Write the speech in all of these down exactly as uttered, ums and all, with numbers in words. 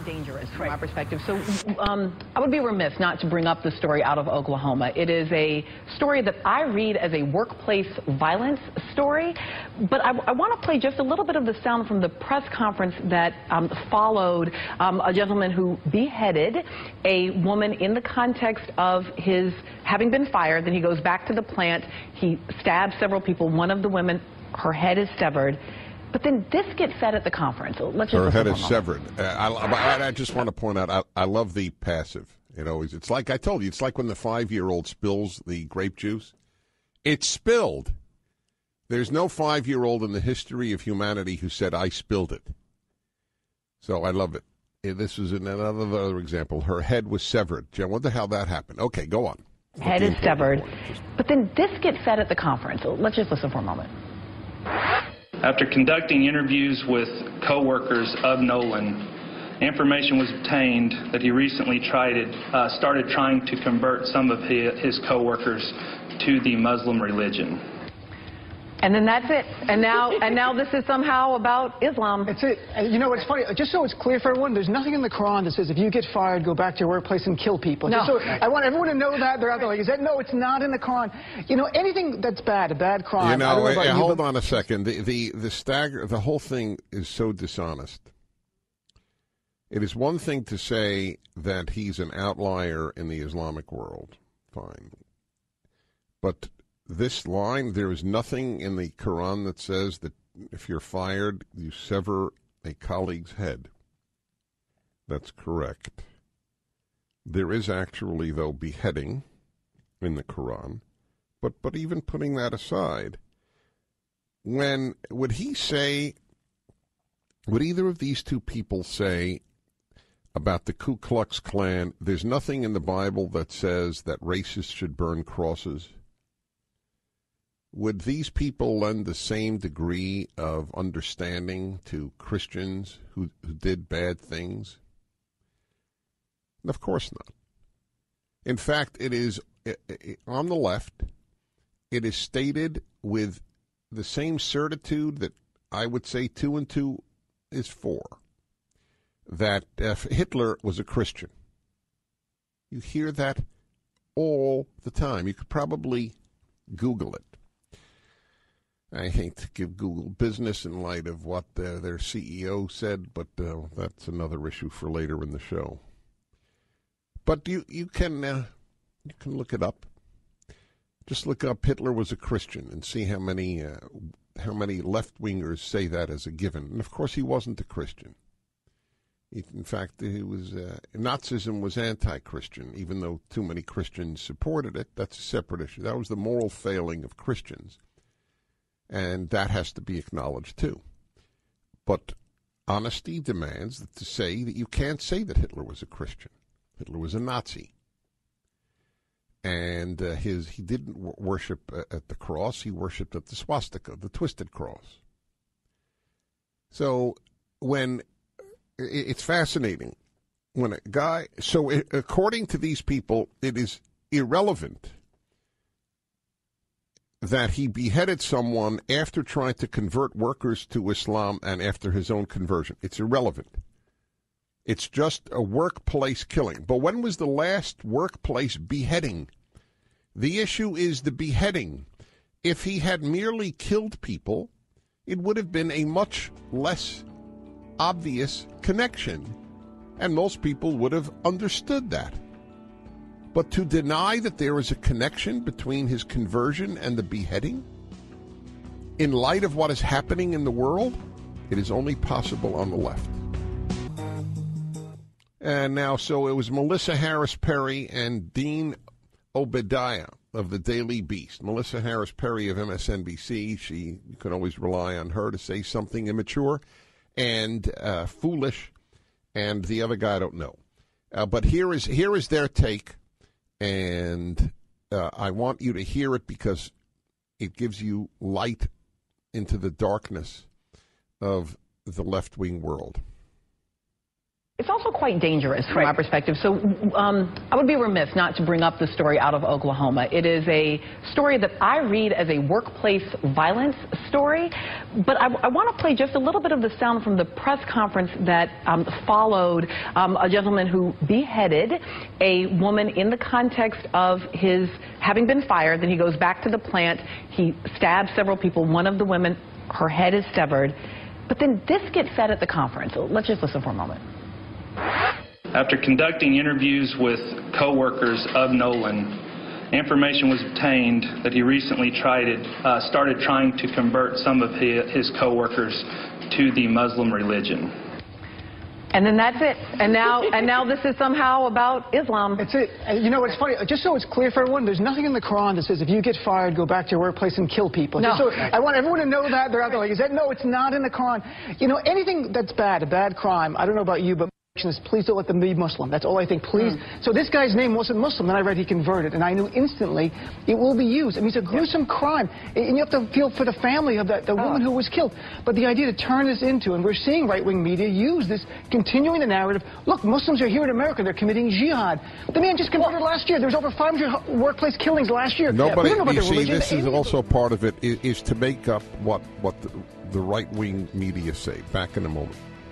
dangerous from my perspective. So um, I would be remiss not to bring up the story out of Oklahoma. It is a story that I read as a workplace violence story, but I, I want to play just a little bit of the sound from the press conference that um, followed um, a gentleman who beheaded a woman in the context of his having been fired. Then he goes back to the plant. He stabs several people. One of the women, her head is severed. But then this gets said at the conference. Let's just Her head is severed. Uh, I, I just want to point out, I, I love the passive. It always, it's like I told you, it's like when the five-year-old spills the grape juice. It's spilled. There's no five-year-old in the history of humanity who said, I spilled it. So I love it. This is another example. Her head was severed. Jen, what the hell that happened? Okay, go on. Head is severed. But then this gets said at the conference. Let's just listen for a moment. After conducting interviews with co-workers of Nolan, information was obtained that he recently tried it, uh, started trying to convert some of his, his co-workers to the Muslim religion. And then that's it. And now, and now this is somehow about Islam. That's it. And you know what's funny? Just so it's clear for everyone, there's nothing in the Quran that says if you get fired, go back to your workplace and kill people. No. So I want everyone to know that. They're out there like, is that? No, it's not in the Quran. You know, anything that's bad, a bad crime. You know, I don't know about uh, you, hold but... on a second. The, the, the stagger, the whole thing is so dishonest. It is one thing to say that he's an outlier in the Islamic world. Fine. But this line, there is nothing in the Quran that says that if you're fired, you sever a colleague's head. That's correct. There is actually, though, beheading in the Quran. But but even putting that aside, when would he say, would either of these two people say about the Ku Klux Klan, there's nothing in the Bible that says that racists should burn crosses? Would these people lend the same degree of understanding to Christians who, who did bad things? Of course not. In fact, it is, on the left, it is stated with the same certitude that I would say two and two is four, that uh, Hitler was a Christian. You hear that all the time. You could probably Google it. I hate to give Google business in light of what uh, their C E O said, but uh, that's another issue for later in the show. But you you can uh, you can look it up. Just look up Hitler was a Christian and see how many uh, how many left-wingers say that as a given. And of course, he wasn't a Christian. He, in fact, he was uh, Nazism was anti-Christian, even though too many Christians supported it. That's a separate issue. That was the moral failing of Christians. And that has to be acknowledged, too. But honesty demands to say that you can't say that Hitler was a Christian. Hitler was a Nazi. And uh, his he didn't w- worship uh, at the cross. He worshipped at the swastika, the twisted cross. So when it, it's fascinating, when a guy, so it, according to these people, it is irrelevant that he beheaded someone after trying to convert workers to Islam and after his own conversion. It's irrelevant. It's just a workplace killing. But when was the last workplace beheading? The issue is the beheading. If he had merely killed people, it would have been a much less obvious connection, and most people would have understood that. But to deny that there is a connection between his conversion and the beheading, in light of what is happening in the world, it is only possible on the left. And now, so it was Melissa Harris Perry and Dean Obadiah of the Daily Beast. Melissa Harris Perry of M S N B C, she, you can always rely on her to say something immature and uh, foolish, and the other guy I don't know. Uh, but here is here is their take. And uh, I want you to hear it because it gives you light into the darkness of the left-wing world. It's also quite dangerous from Right. my perspective. So um, I would be remiss not to bring up the story out of Oklahoma. It is a story that I read as a workplace violence story. But I, I want to play just a little bit of the sound from the press conference that um, followed um, a gentleman who beheaded a woman in the context of his having been fired. Then he goes back to the plant. He stabs several people. One of the women, her head is severed. But then this gets said at the conference. So let's just listen for a moment. After conducting interviews with co-workers of Nolan, information was obtained that he recently tried it, uh, started trying to convert some of his, his co-workers to the Muslim religion. And then that's it. And now, and now this is somehow about Islam. That's it. And you know what's funny? Just so it's clear for everyone, there's nothing in the Quran that says if you get fired, go back to your workplace and kill people. No. Just so I want everyone to know that. They're out there like, is that? No, it's not in the Quran. You know, anything that's bad, a bad crime, I don't know about you, but is please don't let them be Muslim. That's all I think. Please. Mm. So this guy's name wasn't Muslim. Then I read he converted, and I knew instantly it will be used. I mean, it's a gruesome yeah. crime, and you have to feel for the family of that the oh. woman who was killed. But the idea to turn this into, and we're seeing right-wing media use this, continuing the narrative. Look, Muslims are here in America. They're committing jihad. The man just converted well, last year. There was over five hundred workplace killings last year. Nobody. Yeah, you see, religion. This is also part of it is, is to make up what what the, the right-wing media say. Back in a moment.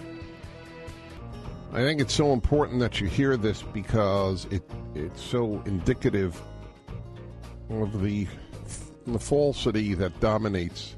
I think it's so important that you hear this because it it's so indicative of the, the falsity that dominates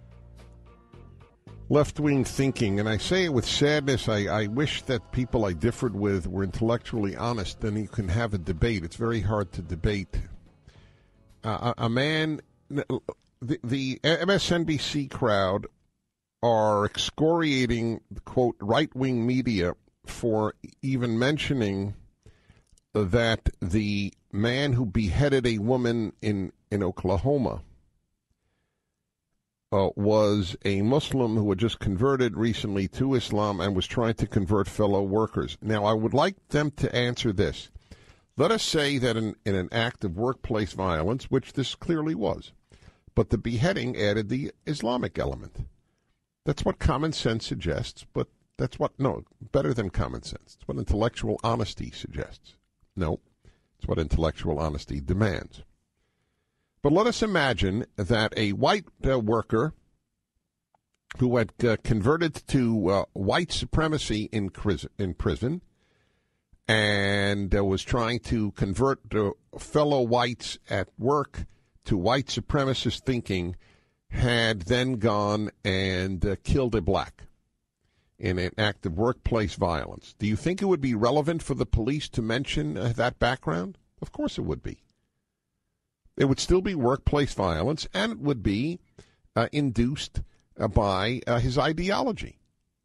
left-wing thinking. And I say it with sadness. I, I wish that people I differed with were intellectually honest, then you can have a debate. It's very hard to debate. Uh, a, a man, the, the M S N B C crowd are excoriating, quote, right-wing media for even mentioning that the man who beheaded a woman in, in Oklahoma uh, was a Muslim who had just converted recently to Islam and was trying to convert fellow workers. Now, I would like them to answer this. Let us say that in, in an act of workplace violence, which this clearly was, but the beheading added the Islamic element. That's what common sense suggests, but That's what, no, better than common sense. It's what intellectual honesty suggests. No, it's what intellectual honesty demands. But let us imagine that a white uh, worker who had uh, converted to uh, white supremacy in, in prison and uh, was trying to convert uh, fellow whites at work to white supremacist thinking had then gone and uh, killed a black in an act of workplace violence. Do you think it would be relevant for the police to mention uh, that background? Of course it would be. It would still be workplace violence, and it would be uh, induced uh, by uh, his ideology.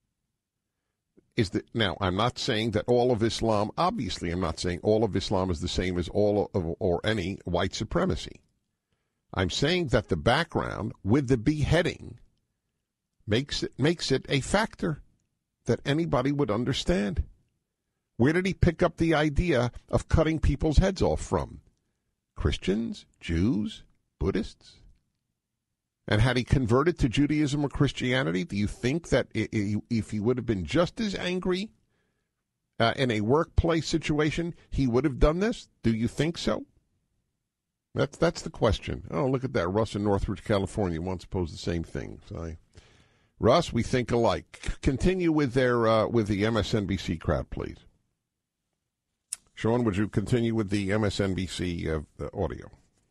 Is that, now, I'm not saying that all of Islam, obviously I'm not saying all of Islam is the same as all of, or any white supremacy. I'm saying that the background with the beheading makes it, makes it a factor that anybody would understand. Where did he pick up the idea of cutting people's heads off from? Christians, Jews, Buddhists? And had he converted to Judaism or Christianity, do you think that if he would have been just as angry uh, in a workplace situation, he would have done this? Do you think so? That's that's the question. Oh, look at that. Russ in Northridge, California once posed the same thing. So I, Russ, we think alike. Continue with their uh, with the M S N B C crowd, please. Sean, would you continue with the M S N B C uh, audio?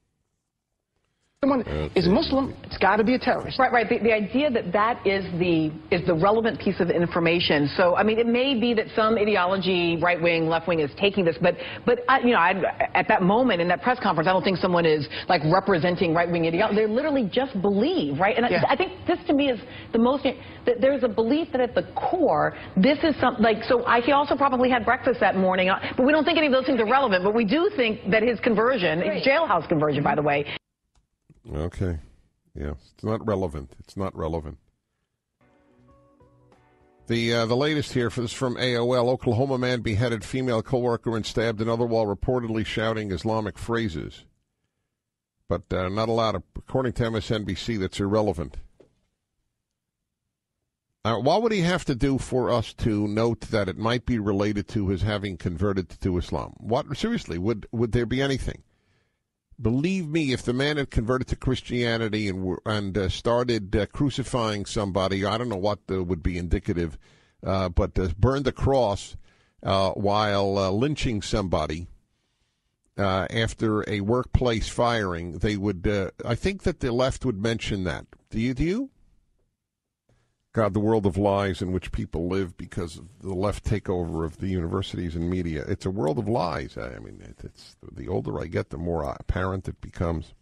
Someone okay. is Muslim, it's got to be a terrorist. Right, right. The, the idea that that is the is the relevant piece of information. So, I mean, it may be that some ideology, right wing, left wing, is taking this, but but I, you know, I, at that moment in that press conference, I don't think someone is like representing right wing ideology. They literally just believe, right? And yeah. I, I think this to me is the most. That there's a belief that at the core, this is something like. So, I, he also probably had breakfast that morning, but we don't think any of those things are relevant. But we do think that his conversion, his jailhouse conversion, by the way. Okay. Yeah, it's not relevant. It's not relevant. The uh, the latest here for this from A O L. Oklahoma man beheaded female coworker and stabbed another while reportedly shouting Islamic phrases. But uh, not allowed, according to M S N B C, that's irrelevant. Uh, what would he have to do for us to note that it might be related to his having converted to Islam? What seriously, would would there be anything? Believe me, if the man had converted to Christianity and and uh, started uh, crucifying somebody, I don't know what uh, would be indicative, uh, but uh, burned the cross uh, while uh, lynching somebody uh, after a workplace firing, they would. Uh, I think that the left would mention that. Do you? Do you? God, the world of lies in which people live because of the left takeover of the universities and media. It's a world of lies. I mean, it's the older I get, the more apparent it becomes.